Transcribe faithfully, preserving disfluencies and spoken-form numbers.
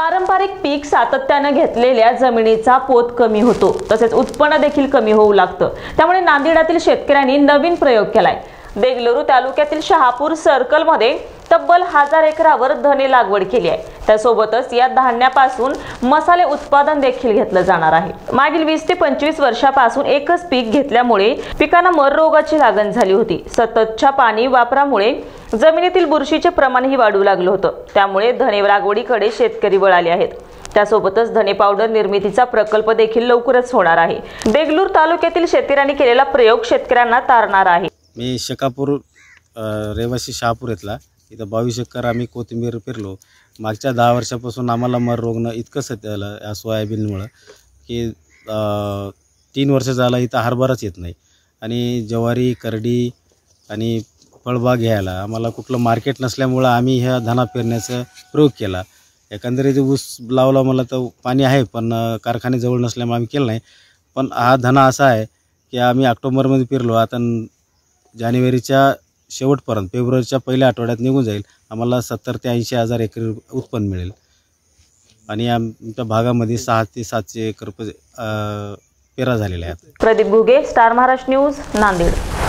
पारंपरिक पीक सातत्याने घेतलेल्या जमिनीचा पोत कमी होतो, तसेच उत्पन्न देखील कमी होऊ लागतं। त्यामुळे नांदेडातील शेतकऱ्यांनी नवीन प्रयोग केलाय। देगलूर तालुक्यातील शहापूर सर्कल मध्ये तब्बल हजार एकरावर धने लागवड केली आहे। त्यासोबतच या धान्यापासून मसाले उत्पादन देखील घेतलं जाणार आहे। मागील वीस ते पंचवीस वर्षापासून एकच पीक घेतल्यामुळे पिकांना मर रोगाची लागण झाली होती। सततच्या पाणी वापरामुळे जमिनीतील बुरशीचे प्रमाणही वाढू लागलं होतं। त्यामुळे धने लागवडीकडे शेतकरी वळाले आहेत। त्यासोबतच धने पावडर निर्मितीचा प्रकल्प देखील लवकरच होणार आहे। देगलूर तालुक्यातील शेतकऱ्यांनी केलेला प्रयोग शेतकऱ्यांना तारणार आहे। मी शकापूर रहिवासी शहापूर इथला इथं बावीस एकर आम्ही कोथिंबीर पेरलो। मागच्या दहा वर्षापासून आम्हाला मर रोगनं इतकं सध्याला या सोयाबीनमुळं की तीन वर्ष झाला इथं हरभराच येत नाही आणि ज्वारी करडी आणि फळबाग घ्यायला आम्हाला कुठलं मार्केट नसल्यामुळं आम्ही ह्या धना पेरण्याचा प्रयोग केला। एकंदरीत ऊस लावला मला तर पाणी आहे पण कारखाने जवळ नसल्यामुळे आम्ही केलं नाही। पण हा धना असा आहे की आम्ही ऑक्टोबरमध्ये पेरलो, आता जानेवारीच्या शेवटपर्यंत फेब्रुवारीच्या पहिल्या आठवड्यात निघून जाईल। आम्हाला सत्तर ते ऐंशी हजार एकर उत्पन्न मिळेल आणि आमच्या भागामध्ये सहा ते सातशे एकर पेरा झालेले आहेत। Pradeep Ghuge, star Maharashtra news, Nanded.